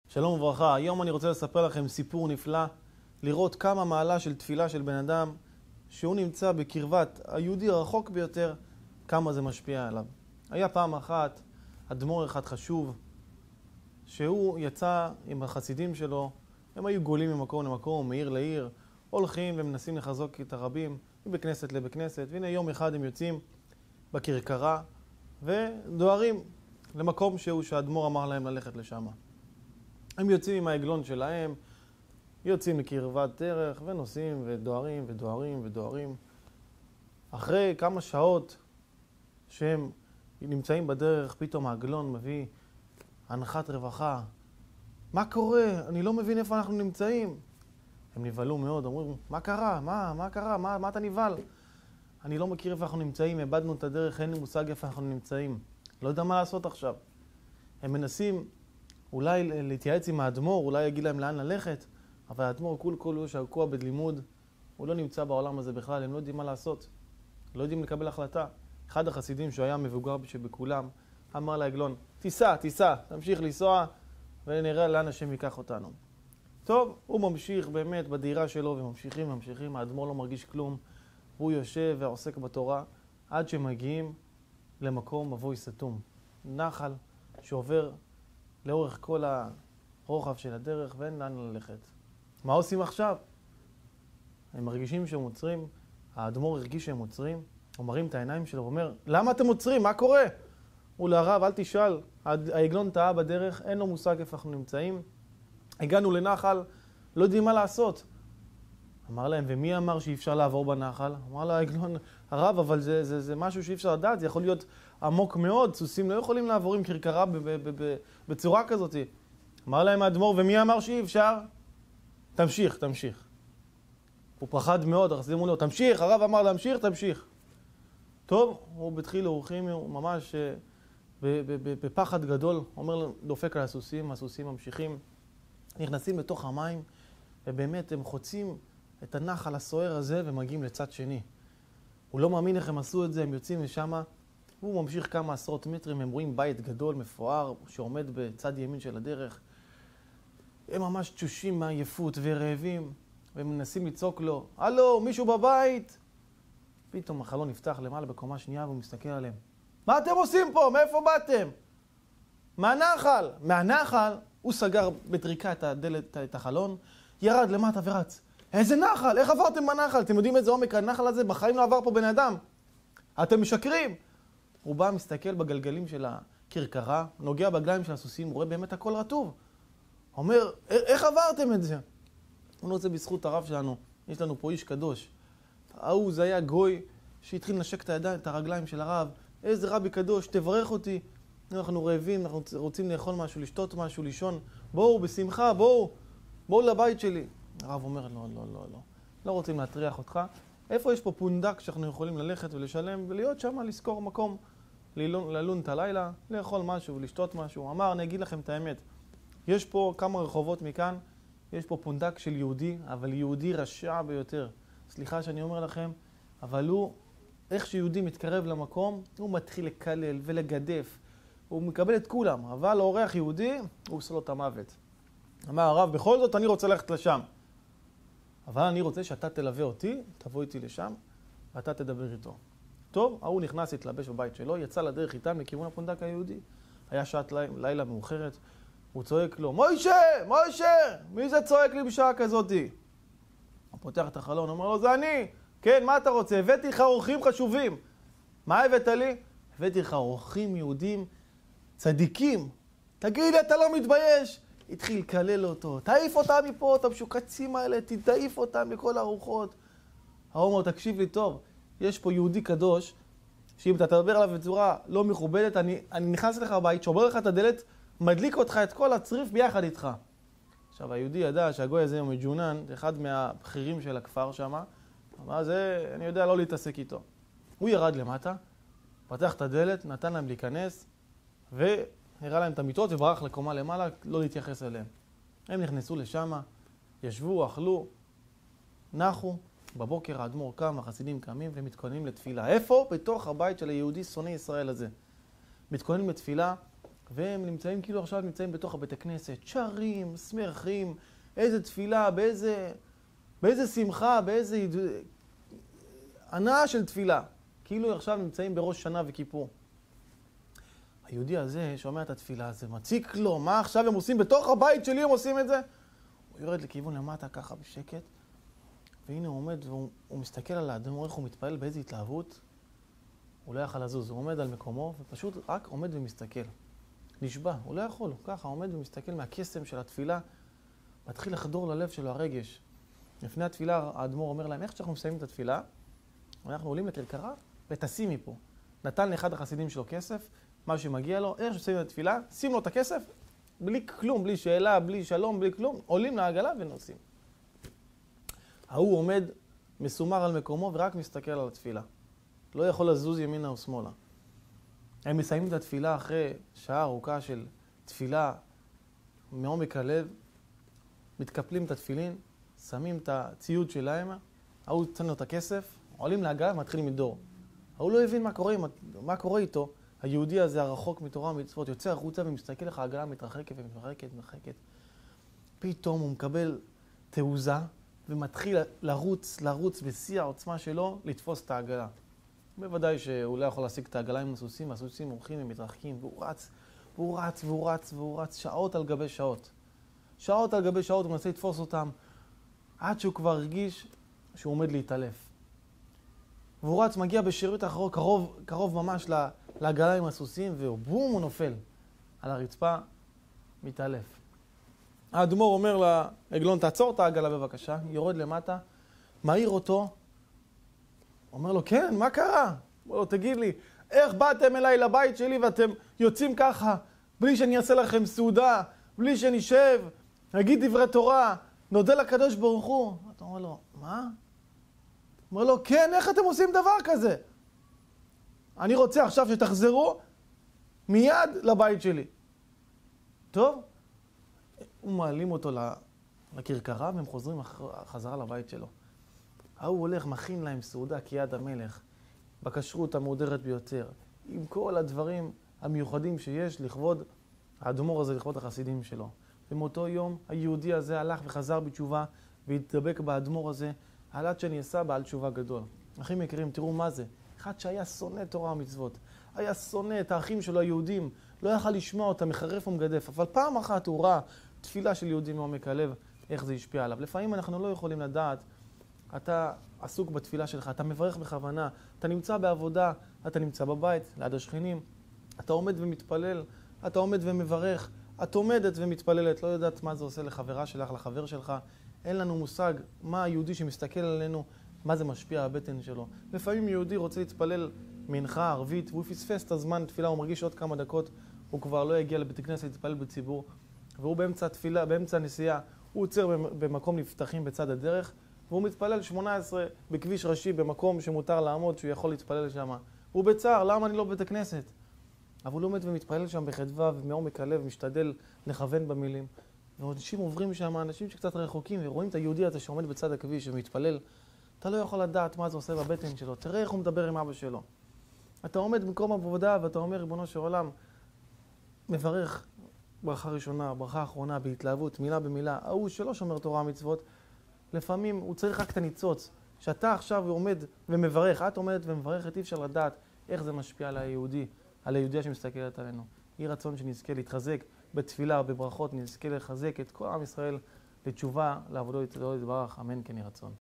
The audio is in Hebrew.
שלום וברכה, היום אני רוצה לספר לכם סיפור נפלא, לראות כמה מעלה של תפילה של בן אדם, שהוא נמצא בקרבת היהודי הרחוק ביותר, כמה זה משפיע עליו. היה פעם אחת אדמו"ר אחד חשוב, שהוא יצא עם החסידים שלו, הם היו גולים ממקום למקום, מעיר לעיר, הולכים ומנסים לחזוק את הרבים, מבכנסת לבכנסת, והנה יום אחד הם יוצאים בכרכרה, ודוהרים למקום שהאדמו"ר אמר להם ללכת לשם. הם יוצאים עם העגלון שלהם, יוצאים לקרבת דרך ונוסעים ודוהרים ודוהרים ודוהרים. אחרי כמה שעות שהם נמצאים בדרך, פתאום העגלון מביא הנחת רווחה. מה קורה? אני לא מבין איפה אנחנו נמצאים. הם נבהלו מאוד, אומרים, מה קרה? מה קרה? מה אתה נבהל? אני לא מכיר איפה אנחנו נמצאים, איבדנו את הדרך, אין לי מושג איפה אנחנו נמצאים. לא יודע מה לעשות עכשיו. הם מנסים אולי להתייעץ עם האדמו"ר, אולי יגיד להם לאן ללכת, אבל האדמו"ר כולו שקוע בלימוד, הוא לא נמצא בעולם הזה בכלל, הם לא יודעים מה לעשות, לא יודעים לקבל החלטה. אחד החסידים שהוא היה מבוגר שבכולם, אמר לעגלון, תיסע, תמשיך לנסוע ונראה לאן השם ייקח אותנו. טוב, הוא ממשיך באמת בדירה שלו וממשיכים, האדמו"ר לא מרגיש כלום, הוא יושב ועוסק בתורה, עד שמגיעים למקום מבוי סתום, נחל שעובר לאורך כל הרוחב של הדרך ואין לאן ללכת. מה עושים עכשיו? הם מרגישים שהם עוצרים, האדמו"ר הרגיש שהם עוצרים, הוא מרים את העיניים שלו ואומר, למה אתם עוצרים? מה קורה? הוא לרב, אל תשאל, העגלון טעה בדרך, אין לו מושג איפה אנחנו נמצאים, הגענו לנחל, לא יודעים מה לעשות. אמר להם, ומי אמר שאי אפשר לעבור בנחל? אמר לה העגלון, הרב, אבל זה משהו שאי אפשר לדעת, זה יכול להיות עמוק מאוד, סוסים לא יכולים לעבור עם כרכרה בצורה כזאת. אמר להם האדמו"ר, ומי אמר שאי אפשר? תמשיך. הוא פחד מאוד, החסידים אמרו לו, תמשיך, הרב אמר תמשיך. טוב, הוא בתחיל אורחים, הוא ממש בפחד גדול, אומר, דופק על הסוסים ממשיכים, נכנסים לתוך המים, ובאמת הם חוצים את הנחל הסוער הזה ומגיעים לצד שני. הוא לא מאמין איך הם עשו את זה, הם יוצאים משם, והוא ממשיך כמה עשרות מטרים, הם רואים בית גדול, מפואר, שעומד בצד ימין של הדרך. הם ממש תשושים מעייפות ורעבים, והם מנסים לצעוק לו, הלו, מישהו בבית? פתאום החלון נפתח למעלה בקומה שנייה, והוא מסתכל עליהם. מה אתם עושים פה? מאיפה באתם? מהנחל, הוא סגר בטריקה את הדלת, את החלון, ירד למטה ורץ. איזה נחל? איך עברתם בנחל? אתם יודעים איזה עומק הנחל הזה? בחיים לא עבר פה בן אדם. אתם משקרים. הוא בא, מסתכל בגלגלים של הכרכרה, נוגע בגליים של הסוסים, הוא רואה באמת הכל רטוב. אומר, איך עברתם את זה? הוא רוצה בזכות הרב שלנו, יש לנו פה איש קדוש. זה היה גוי שהתחיל לנשק את הידיים, את הרגליים של הרב. איזה רבי קדוש, תברך אותי. אנחנו רעבים, אנחנו רוצים לאכול משהו, לשתות משהו, לישון. בואו, בשמחה, בואו לבית שלי. הרב אומר, לא רוצים להטריח אותך. איפה יש פה פונדק שאנחנו יכולים ללכת ולשלם ולהיות שם, לזכור מקום, ללון את הלילה, לאכול משהו ולשתות משהו. אמר, אני אגיד לכם את האמת. יש פה כמה רחובות מכאן, יש פה פונדק של יהודי, אבל יהודי רשע ביותר. סליחה שאני אומר לכם, אבל הוא, איך שיהודי מתקרב למקום, הוא מתחיל לקלל ולגדף. הוא מקבל את כולם, אבל אורח יהודי, הוא עושה לו את המוות. אמר הרב, בכל זאת אני רוצה ללכת לשם. אבל אני רוצה שאתה תלווה אותי, תבוא איתי לשם, ואתה תדבר איתו. טוב, הוא נכנס להתלבש בבית שלו, יצא לדרך איתם לכיוון הפונדק היהודי. היה שעת לילה מאוחרת, הוא צועק לו, מוישה, מי זה צועק לי בשעה כזאתי? הוא פותח את החלון, אומר לו, זה אני. כן, מה אתה רוצה? הבאתי לך אורחים חשובים. מה הבאת לי? הבאתי לך אורחים יהודים צדיקים. תגיד, אתה לא מתבייש? התחיל לקלל אותו, תעיף אותם מפה, את המשוקצים האלה, תעיף אותם מכל הרוחות. הוא אומר, תקשיב לי טוב, יש פה יהודי קדוש, שאם אתה תדבר עליו בצורה לא מכובדת, אני נכנס לך לבית, שובר לך את הדלת, מדליק אותך את כל הצריף ביחד איתך. עכשיו, היהודי ידע שהגוי הזה הוא מג'ונן, אחד מהבחירים של הכפר שם, אבל זה, אני יודע לא להתעסק איתו. הוא ירד למטה, פתח את הדלת, נתן להם להיכנס, הראה להם את המיטות וברח לקומה למעלה, לא להתייחס אליהם. הם נכנסו לשם, ישבו, אכלו, נחו, בבוקר האדמו"ר קם, החסידים קמים ומתכוננים לתפילה. איפה? בתוך הבית של היהודי שונא ישראל הזה. מתכוננים לתפילה, והם נמצאים כאילו עכשיו נמצאים בתוך הבית הכנסת, שרים, שמחים, איזה תפילה, באיזה שמחה, באיזה הנאה של תפילה. כאילו עכשיו נמצאים בראש שנה וכיפור. היהודי הזה שומע את התפילה, זה מציק לו, מה עכשיו הם עושים? בתוך הבית שלי הם עושים את זה? הוא יורד לכיוון למטה ככה בשקט, והנה הוא עומד והוא מסתכל על האדמו"ר, איך הוא מתפעל, באיזה התלהבות. הוא לא יכול לזוז, הוא עומד על מקומו ופשוט רק עומד ומסתכל. נשבע, הוא לא יכול, ככה עומד ומסתכל מהקסם של התפילה, מתחיל לחדור ללב שלו הרגש. לפני התפילה האדמו"ר אומר להם, איך שאנחנו מסיימים את התפילה, אנחנו עולים לכרכרה ותשים מפה. נתן לאחד החסידים שלו כסף, מה שמגיע לו, איך שסיימים את התפילה, שים לו את הכסף, בלי כלום, בלי שאלה, בלי שלום, בלי כלום, עולים לעגלה ונוסעים. ההוא עומד מסומר על מקומו ורק מסתכל על התפילה. לא יכול לזוז ימינה או שמאלה. הם מסיימים את התפילה אחרי שעה ארוכה של תפילה מעומק הלב, מתקפלים את התפילין, שמים את הציוד שלהם, ההוא נותן לו את הכסף, עולים לעגלה ומתחילים מדור. ההוא לא הבין מה קורה איתו. היהודי הזה הרחוק מתורה ומצוות יוצא החוצה ומסתכל לך, העגלה מתרחקת ומתרחקת. פתאום הוא מקבל תעוזה ומתחיל לרוץ בשיא העוצמה שלו לתפוס את העגלה. בוודאי שהוא לא יכול להשיג את העגלה עם הסוסים, והסוסים הולכים ומתרחקים, והוא רץ שעות על גבי שעות. שעות על גבי שעות הוא מנסה לתפוס אותם, עד שהוא כבר הרגיש שהוא עומד להתעלף. והוא רץ, מגיע בשירות האחרון, קרוב ממש לעגלה עם הסוסים, ובום, הוא נופל על הרצפה, מתעלף. האדמו"ר אומר לעגלון, תעצור את העגלה בבקשה, יורד למטה, מעיר אותו, אומר לו, כן, מה קרה? אומר לו, תגיד לי, איך באתם אליי לבית שלי ואתם יוצאים ככה, בלי שאני אעשה לכם סעודה, בלי שנשב, נגיד דברי תורה, נודה לקדוש ברוך הוא? אתה אומר לו, מה? אומר לו, כן, איך אתם עושים דבר כזה? אני רוצה עכשיו שתחזרו מיד לבית שלי. טוב? הוא מעלים אותו לכרכרה והם חוזרים חזרה לבית שלו. ההוא הולך, מכין להם סעודה כיד המלך, בכשרות המהודרת ביותר, עם כל הדברים המיוחדים שיש לכבוד האדמו"ר הזה, לכבוד החסידים שלו. ומאותו יום היהודי הזה הלך וחזר בתשובה והתדבק באדמו"ר הזה, עד שנעשה בעל תשובה גדול. אחים יקרים, תראו מה זה. אחד שהיה שונא תורה ומצוות, היה שונא את האחים שלו היהודים, לא יכל לשמוע אותם, מחרף ומגדף, אבל פעם אחת הוא ראה תפילה של יהודים מעומק הלב, איך זה השפיע עליו. לפעמים אנחנו לא יכולים לדעת, אתה עסוק בתפילה שלך, אתה מברך בכוונה, אתה נמצא בעבודה, אתה נמצא בבית, ליד השכנים, אתה עומד ומתפלל, אתה עומד ומברך, את עומדת ומתפללת, לא יודעת מה זה עושה לחברה שלך, לחבר שלך, אין לנו מושג מה היהודי שמסתכל עלינו, מה זה משפיע על הבטן שלו. לפעמים יהודי רוצה להתפלל מנחה, ערבית, והוא פספס את הזמן תפילה, הוא מרגיש עוד כמה דקות, הוא כבר לא יגיע לבית הכנסת להתפלל בציבור, והוא באמצע התפילה, באמצע הנסיעה, הוא עוצר במקום נפתחים בצד הדרך, והוא מתפלל 18 בכביש ראשי במקום שמותר לעמוד, שהוא יכול להתפלל שם. הוא בצער, למה אני לא בבית הכנסת? אבל הוא עומד ומתפלל שם בחדווה ומעומק הלב, משתדל לכוון במילים. ואנשים עוברים שם, אנשים שקצת רחוקים, ורואים את היהודי הזה שעומד בצד הכביש ומתפלל. אתה לא יכול לדעת מה זה עושה בבטן שלו. תראה איך הוא מדבר עם אבא שלו. אתה עומד במקום עבודה ואתה אומר, ריבונו של עולם, מברך ברכה ראשונה, ברכה אחרונה, בהתלהבות, מילה במילה. ההוא שלא שומר תורה ומצוות, לפעמים הוא צריך רק את הניצוץ. שאתה עכשיו עומד ומברך, את עומדת ומברכת, אי אפשר לדעת איך זה משפיע על היהודי, על היהודיה שמסתכלת עלינו. יהי רצון שנזכה להתחזק בתפילה, בברכות, נזכה לחזק את כל עם ישראל לתשובה, לעבודו יתברך, אמן כן יהי רצון.